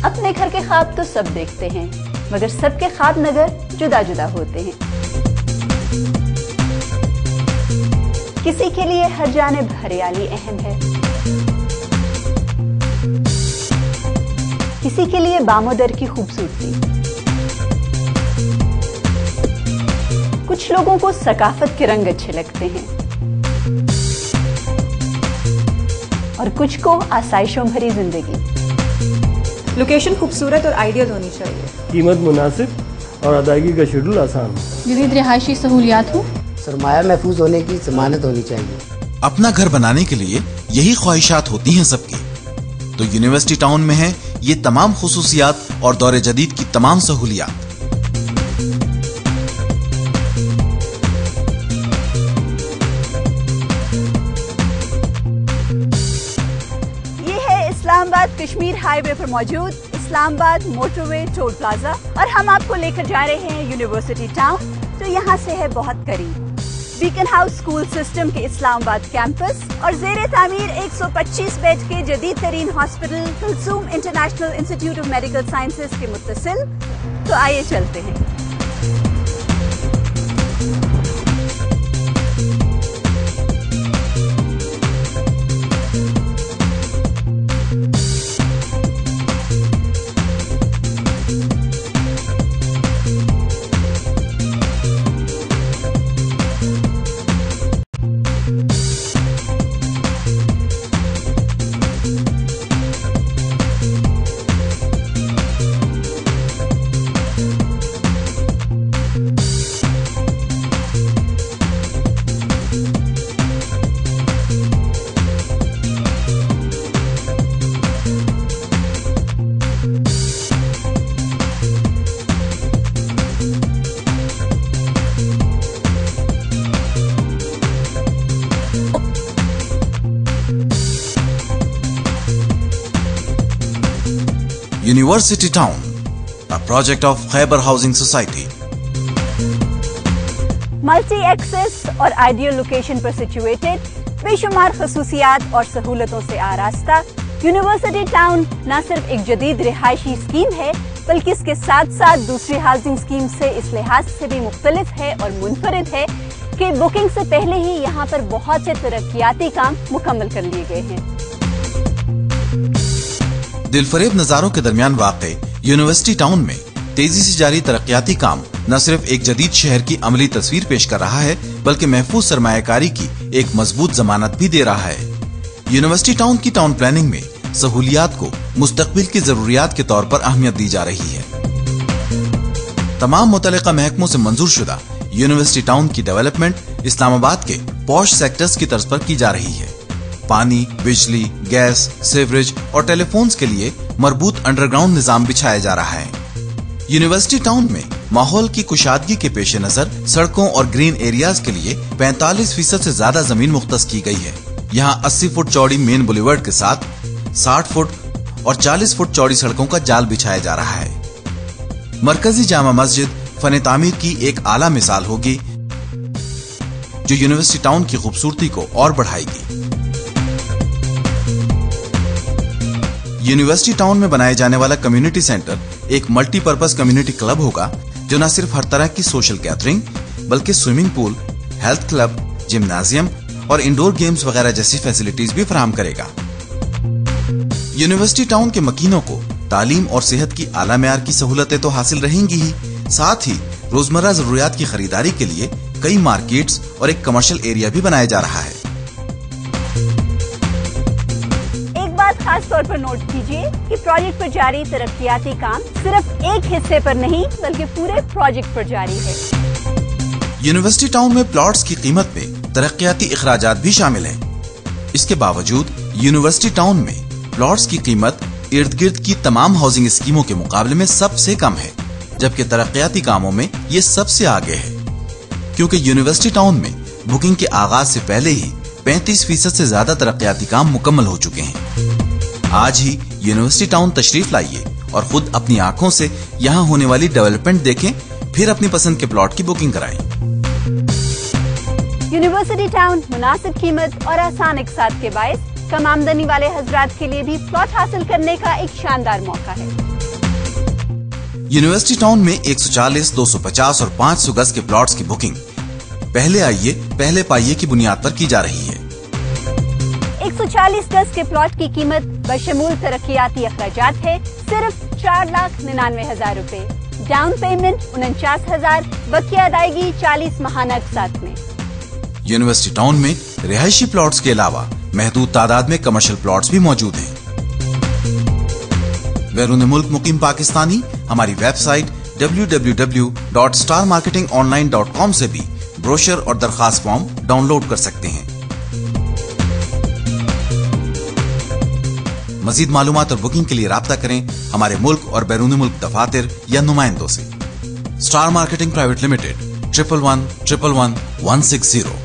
اپنے گھر کے خواب تو سب دیکھتے ہیں، مگر سب کے خواب نگر جدا جدا ہوتے ہیں۔ کسی کے لیے ہر جانب ہریالی اہم ہے، کسی کے لیے بام و در کی خوبصورتی، کچھ لوگوں کو ثقافت کے رنگ اچھے لگتے ہیں اور کچھ کو آسائشوں بھری زندگی۔ لوکیشن خوبصورت اور آئیڈیل ہونی چاہیے، قیمت مناسب اور ادائیگی کا شیڈول آسان، جدید رہائشی سہولیات ہوں، سرمایہ محفوظ ہونے کی ضمانت ہونی چاہیے۔ اپنا گھر بنانے کے لیے یہی خواہشات ہوتی ہیں سب کی، تو یونیورسٹی ٹاؤن میں ہے یہ تمام خصوصیات اور دور جدید کی تمام سہولیات۔ اسلام آباد کشمیر ہائی وے پر موجود اسلام آباد موٹر وے ٹول پلازا، اور ہم آپ کو لے کر جا رہے ہیں یونیورسٹی ٹاؤن، جو یہاں سے ہے بہت قریب۔ بیکن ہاؤس اسکول سسٹم کے اسلام آباد کیمپس اور زیر تعمیر 125 بیڈ کے جدید ترین hospital Kulsum International Institute of Medical Sciences کے متصل۔ تو آئیے چلتے ہیں۔ University Town, a project of Khyber housing society. Multi access اور آئیڈیل لوکیشن پر سچویٹڈ، بے شمار خصوصیات اور سہولتوں سے آراستہ، یونیورسٹی ٹاؤن نہ صرف ایک جدید رہائشی اسکیم ہے، بلکہ اس کے ساتھ ساتھ دوسری ہاؤسنگ اسکیم سے اس لحاظ سے بھی مختلف ہے اور منفرد ہے کہ بکنگ سے پہلے ہی یہاں پر بہت سے ترقیاتی کام مکمل کر لیے گئے ہیں۔ دل فریب نظاروں کے درمیان واقع یونیورسٹی ٹاؤن میں تیزی سے جاری ترقیاتی کام نہ صرف ایک جدید شہر کی عملی تصویر پیش کر رہا ہے، بلکہ محفوظ سرمایہ کاری کی ایک مضبوط ضمانت بھی دے رہا ہے۔ یونیورسٹی ٹاؤن کی ٹاؤن پلاننگ میں سہولیات کو مستقبل کی ضروریات کے طور پر اہمیت دی جا رہی ہے۔ تمام متعلقہ محکموں سے منظور شدہ یونیورسٹی ٹاؤن کی ڈیولپمنٹ اسلام آباد کے پوش سیکٹرز کی طرز پر کی جا رہی ہے۔ پانی، بجلی، گیس، سیوریج اور ٹیلی فونز کے لیے مربوط انڈر گراؤنڈ نظام بچھایا جا رہا ہے۔ یونیورسٹی ٹاؤن میں ماحول کی کشادگی کے پیش نظر سڑکوں اور گرین ایریاز کے لیے 45% سے زیادہ زمین مختص کی گئی ہے۔ یہاں 80 فٹ چوڑی مین بولیورڈ کے ساتھ 60 فٹ اور 40 فٹ چوڑی سڑکوں کا جال بچھایا جا رہا ہے۔ مرکزی جامع مسجد فن تعمیر کی ایک اعلیٰ مثال ہوگی، جو یونیورسٹی ٹاؤن کی خوبصورتی کو اور بڑھائے گی۔ یونیورسٹی ٹاؤن میں بنائے جانے والا کمیونٹی سینٹر ایک ملٹی پرپز کمیونٹی کلب ہوگا، جو نہ صرف ہر طرح کی سوشل گیدرنگ بلکہ swimming pool, health club, gymnasium اور انڈور گیمز وغیرہ جیسی فیسلٹیز بھی فراہم کرے گا۔ یونیورسٹی ٹاؤن کے مکینوں کو تعلیم اور صحت کی اعلیٰ معیار کی سہولتیں تو حاصل رہیں گی ہی، ساتھ ہی روزمرہ ضروریات کی خریداری کے لیے کئی مارکیٹس اور ایک کمرشل ایریا بھی بنایا جا رہا ہے۔ خاص طور پر نوٹ کیجیے کہ پروجیکٹ پر جاری ترقیاتی کام صرف ایک حصے پر نہیں بلکہ پورے پروجیکٹ پر جاری ہے۔ یونیورسٹی ٹاؤن میں پلاٹس کی قیمت میں ترقیاتی اخراجات بھی شامل ہیں۔ اس کے باوجود یونیورسٹی ٹاؤن میں پلاٹس کی قیمت ارد گرد کی تمام ہاؤسنگ اسکیموں کے مقابلے میں سب سے کم ہے، جبکہ ترقیاتی کاموں میں یہ سب سے آگے ہے، کیونکہ یونیورسٹی ٹاؤن میں بکنگ کے آغاز سے پہلے ہی 35% سے زیادہ ترقیاتی کام مکمل ہو چکے ہیں۔ آج ہی یونیورسٹی ٹاؤن تشریف لائیے اور خود اپنی آنکھوں سے یہاں ہونے والی ڈیولپمنٹ دیکھیں، پھر اپنی پسند کے پلاٹ کی بکنگ کرائیں۔ یونیورسٹی ٹاؤن مناسب قیمت اور آسان اقساط کے باعث कम आमदनी वाले हजरात के लिए भी प्लॉट हासिल करने का एक शानदार मौका है। यूनिवर्सिटी टाउन में 140, 250 और 500 गज के प्लॉट्स की बुकिंग पहले आइए पहले पाइए की बुनियाद पर की जा रही है। 140 गज के प्लॉट की कीमत बशमूल तरक्कियाती अखराजात है सिर्फ 4,99,000 रुपए। डाउन पेमेंट 49,000, बकिया अदायगी 40 माहाना अक़सात में। यूनिवर्सिटी टाउन में रिहायशी प्लॉट्स के अलावा महदूद तादाद में कमर्शियल प्लॉट्स भी मौजूद हैं। बैरून मुल्क मुकीम पाकिस्तानी हमारी वेबसाइट www.starmarketingonline.com से भी ब्रोशर और दरखास्त फॉर्म डाउनलोड कर सकते हैं। मजीद मालूमात और बुकिंग के लिए राब्ता करें हमारे मुल्क और बैरून मुल्क दफातर या नुमाइंदों से। Star marketing private limited 11111160